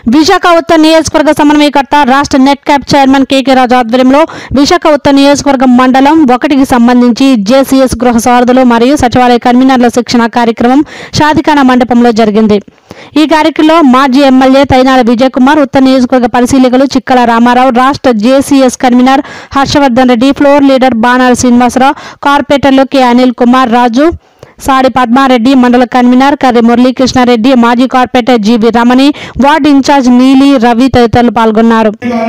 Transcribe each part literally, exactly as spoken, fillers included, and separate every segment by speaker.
Speaker 1: విశాఖ ఉత్తర నియోజకవర్గ సమన్వయకర్త రాష్ట్ర NEDCAP chairman K K Raju ఆధ్వర్యంలో విశాఖ ఉత్తర నియోజకవర్గం మండలం ఒకటికి సంబంధించి జేసీఎస్ గృహ సారథులు మరియు సచివాలయ కన్వీనర్ల శిక్షణ కార్యక్రమం షాదిఖానా మండపంలో జరిగింది. ఈ కార్యక్రమంలో మాజీ ఎమ్మెల్యే తైనాల విజయ్ కుమార్, ఉత్తర నియోజకవర్గ పరిశీలకులు చిక్కల రామారావు, రాష్ట్ర JCS convener Harshavardhan Reddy, floor leader Banala Srinivasarao, కార్పొరేటర్లు కె అనిల్ కుమార్ రాజు, సాడి పద్మారెడ్డి, మండల కన్వీనర్ కర్రి మురళీకృష్ణారెడ్డి, మాజీ corporator G V Ramani, ward incharge Neeli Ravi తదితరులు పాల్గొన్నారు.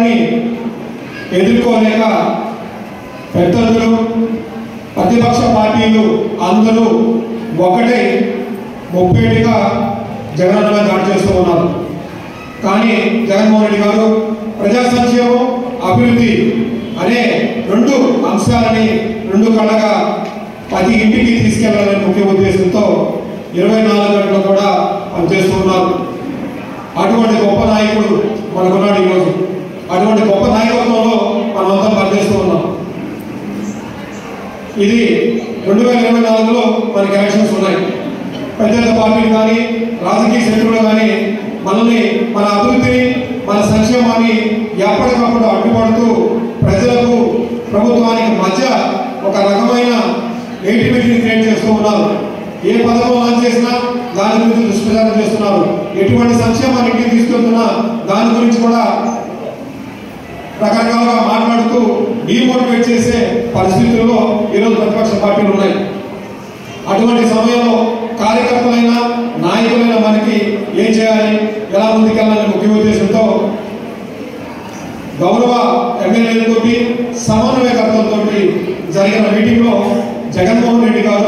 Speaker 2: ప్రతిపక్ష పార్టీలు అందరూ ఒకటే ముప్పేటిగా జగన్ దాడి చేస్తూ ఉన్నారు. కానీ జగన్మోహన్ రెడ్డి గారు ప్రజా సంక్షేమం, అభివృద్ధి అనే రెండు అంశాలని రెండు కళ్ళగా ప్రతి ఇంటికి తీసుకెళ్లాలనే ముఖ్య ఉద్దేశంతో ఇరవై నాలుగు గంటలు కూడా పనిచేస్తూ ఉన్నారు. అటువంటి గొప్ప నాయకుడు మనకున్నాడు ఈరోజు. అటువంటి గొప్ప నాయకత్వంలో మనమంతా పనిచేస్తూ ఉన్నాం. ఇది రెండు వేల ఇరవై నాలుగులో మనకి ఎలక్షన్స్ ఉన్నాయి. ప్రత్యేక పార్టీలు కానీ రాజకీయ శక్తులు కానీ మనల్ని, మన అభివృద్ధిని, మన సంక్షేమాన్ని ఎప్పటికప్పుడు అడ్డుపడుతూ ప్రజలకు, ప్రభుత్వానికి మధ్య ఒక రకమైన నెగిటివిటీని క్రియేట్ చేస్తూ ఉన్నారు. ఏ పథకం లాంచ్ చేసినా దాని గురించి దుష్ప్రచారం చేస్తున్నారు. ఎటువంటి సంక్షేమానికి తీసుకెళ్తున్నా దాని గురించి కూడా రకరకాలుగా మాట్లాడుతూ డీమోటివేట్ చేసే పరిస్థితుల్లో ఈరోజు ప్రతిపక్ష పార్టీలు ఉన్నాయి. అటువంటి సమయంలో కార్యకర్తలైనా నాయకులైనా మనకి ఏం చేయాలి, ఎలా ముందుకెళ్ళాలని ముఖ్య ఉద్దేశంతో గౌరవ ఎమ్మెల్యేలతో, సమన్వయకర్తలతో జరిగిన మీటింగ్లో జగన్మోహన్ రెడ్డి గారు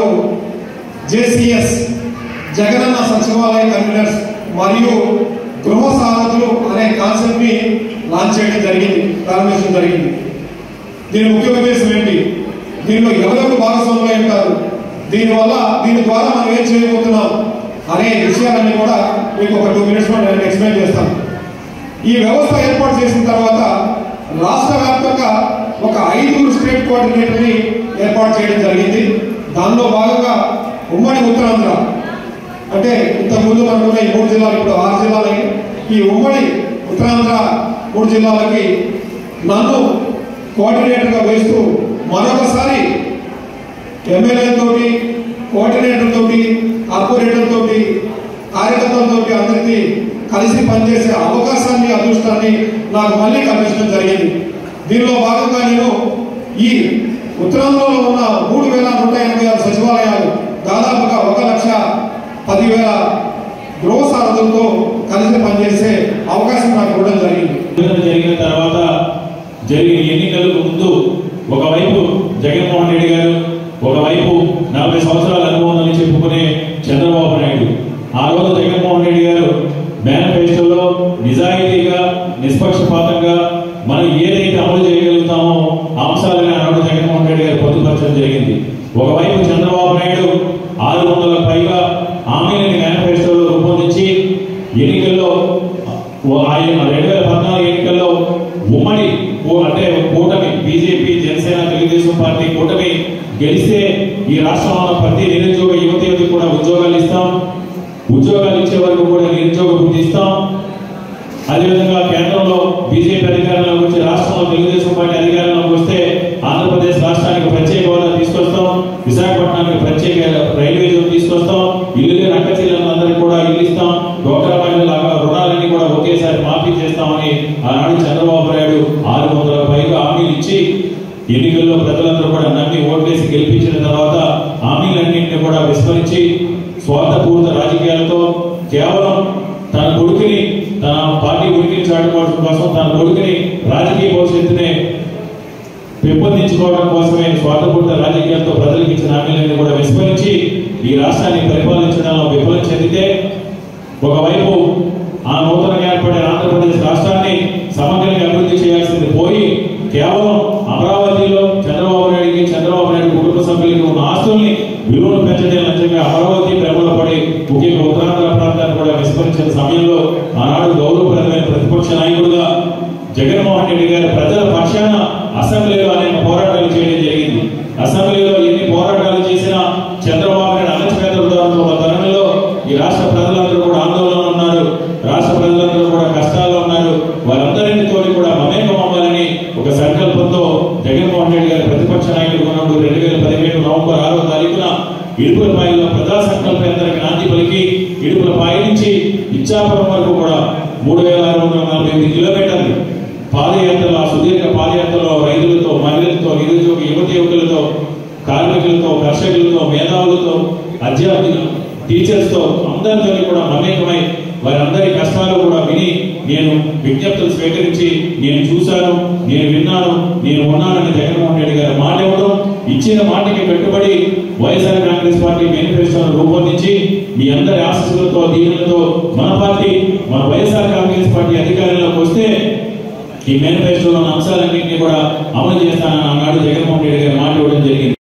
Speaker 2: జేసీఎస్ జగనన్న సచివాలయ కన్వీనర్స్ మరియు గృహ సారథులు అనే కాన్సెప్ట్ ని లాంచ్ చేయడం జరిగింది, ప్రారంభించడం జరిగింది. దీని ముఖ్య ఉద్దేశం ఏంటి, దీనిలో ఎవరెవరు భాగస్వాములు ఉంటారు, దీనివల్ల దీని ద్వారా మనం ఏం చేయబోతున్నాం అనే విషయాలన్నీ కూడా మీకు ఒక టూ మినిట్స్ లో నేను ఎక్స్ప్లెయిన్ చేస్తాను. ఈ వ్యవస్థ ఏర్పాటు చేసిన తర్వాత రాష్ట్ర వ్యాప్తంగా ఒక ఐదుగురు స్టేట్ కోఆర్డినేటర్ని ఏర్పాటు చేయడం జరిగింది. దానిలో భాగంగా ఉమ్మడి ఉత్తరాంధ్ర అంటే ఇంతకుముందు మనకున్న ఈ మూడు జిల్లాలు ఇప్పుడు ఆరు జిల్లాలకి, ఈ ఉమ్మడి ఉత్తరాంధ్ర మూడు జిల్లాలకి నన్ను కోఆర్డినేటర్గా వేస్తూ మరొకసారి ఎమ్మెల్యేలతోటి, కోఆర్డినేటర్తోటి, కార్పొరేటర్తోటి, కార్యకర్తలతోటి అందరికీ కలిసి పనిచేసే అవకాశాన్ని, అదృష్టాన్ని నాకు మళ్ళీ కల్పించడం జరిగింది. దీనిలో భాగంగా నేను ఈ ఉత్తరాంధ్రలో ఉన్న మూడు వేల నూట ఎనభై ఆరు సచివాలయాలు, దాదాపుగా ఒక లక్ష పదివేల గృహ సారథులతో కలిసి పనిచేసే అవకాశం నాకు ఇవ్వడం జరిగింది.
Speaker 3: జరిగిన తర్వాత జరిగిన ఎన్నికలకు ముందు ఒకవైపు జగన్మోహన్ రెడ్డి గారు, ఒకవైపు నలభై సంవత్సరాల అనుభవం చెప్పుకునే చంద్రబాబు నాయుడు. ఆ రోజు జగన్మోహన్ రెడ్డి గారు మేనిఫెస్టోలో నిజాయితీగా, నిష్పక్షపాతంగా మనం ఏదైతే అమలు చేయగలుగుతామో అంశాలని ఆనాడు జగన్మోహన్ రెడ్డి గారు పొందుపరచడం జరిగింది. ఒకవైపు చంద్రబాబు నాయుడు ఆరు వందల పైగా హామీలని మేనిఫెస్టోలో రూపొందించి ఎన్నికల్లో ఆయన రెండు వేల పద్నాలుగు ఎన్నికల్లో ఉమ్మడి అంటే కూటమి బీజేపీ, జనసేన, తెలుగుదేశం పార్టీ కూటమి గెలిస్తే ఈ రాష్ట్రంలో ప్రతి నిరుద్యోగ యువత యువతి కూడా ఉద్యోగాలు ఇస్తాం, ఉద్యోగాలు ఇచ్చే వరకు కూడా నిరుద్యోగ వృత్తి ఇస్తాం. అదేవిధంగా కేంద్రంలో బీజేపీ అధికారంలోకి వచ్చి రాష్ట్రంలో తెలుగుదేశం పార్టీ అధికారంలోకి వస్తే ఆంధ్రప్రదేశ్ రాష్ట్రానికి ప్రత్యేక హోదా తీసుకొస్తాం, విశాఖపట్నానికి ప్రత్యేక రైల్వే జోన్ తీసుకొస్తాం, ఇల్లు లేని అక్కచెల్లెలందరికీ కూడా ఇల్లు ఇస్తాం, డోక్రా మహిళల రుణాలన్నీ కూడా ఒకేసారి మాఫీ చేస్తామని ఆనాడు చంద్రబాబు నాయుడు ఆరు వందల పైగా హామీలు ఇచ్చి ఎన్నికల్లో ప్రజలందరూ కూడా నమ్మి ఓట్లేసి గెలిపించిన తర్వాత హామీలన్నింటినీ కూడా విస్మరించి స్వార్థపూరిత రాజకీయాలతో కేవలం తన కొడుకుని, తన పార్టీ ఉనికిని చాటుకోవడం కోసం, తన కొడుకుని రాజకీయ భవిష్యత్తుని పెంపొందించుకోవడం కోసమే స్వార్థపూరిత రాజకీయాలతో ప్రజలకు ఇచ్చిన హామీలన్నీ కూడా విస్మరించి ఈ రాష్ట్రాన్ని పరిపాలించడంలో విఫలం చెందితే, ఒకవైపు ఆ నూతనంగా ఏర్పడిన ఆంధ్రప్రదేశ్ రాష్ట్రాన్ని సమగ్రంగా అభివృద్ధి చేయాల్సింది పోయి కేవలం అమరావతిలో చంద్రబాబు నాయుడికి, చంద్రబాబు నాయుడు కుటుంబ సభ్యులకి ఉన్న ఆస్తుల్ని విలువను పెంచడం లక్ష్యంగా అమరావతి ప్రేమలో పడి ముఖ్యంగా ఉత్తరాంధ్ర ప్రాంతాన్ని కూడా విస్మరించిన సమయంలో ఆనాడు గౌరవప్రదమైన ప్రతిపక్ష నాయకుడుగా జగన్మోహన్ రెడ్డి గారు ప్రజల పక్షాన అసెంబ్లీలో అనేక పోరాటాలు చేయడం జరిగింది. అసెంబ్లీలో ఎన్ని పోరాటాలు చేసినా చంద్రబాబు నాయుడు అణచివేత తరుణంలో ఈ రాష్ట్ర ప్రజలందరూ కూడా ఆందోళన ఉన్నారు. రాష్ట్ర ప్రజలందరూ కూడా కష్టాలు పైనుంచి ఇచ్చాపురం వరకు కూడా మూడు వేల ఆరు వందల నలభై ఎనిమిది కిలోమీటర్లు పాదయాత్రలు, ఆ సుదీర్ఘ పాదయాత్రలో రైతులతో, మహిళలతో, నిరుద్యోగ యువతి యువకులతో, కార్మికులతో, కర్షకులతో, మేధావులతో, అధ్యాపకులు, టీచర్స్తో అందరితో కూడా మమేకమై వారందరి కష్టాలు కూడా విని నేను విజ్ఞప్తులు స్వీకరించి నేను చూశాను, నేను విన్నాను, నేను ఉన్నానని జగన్మోహన్ రెడ్డి గారు మాట ఇవ్వడం, ఇచ్చిన మాటకి కట్టుబడి వైఎస్ఆర్ కాంగ్రెస్ పార్టీ మేనిఫెస్టోను రూపొందించి మీ అందరి ఆశీస్సులతో, దీనులతో మన పార్టీ, మన వైఎస్ఆర్ కాంగ్రెస్ పార్టీ అధికారంలోకి వస్తే ఈ మేనిఫెస్టోలోని అంశాలన్నింటినీ కూడా అమలు చేస్తానని ఆనాడు జగన్మోహన్ రెడ్డి గారు మాట ఇవ్వడం జరిగింది.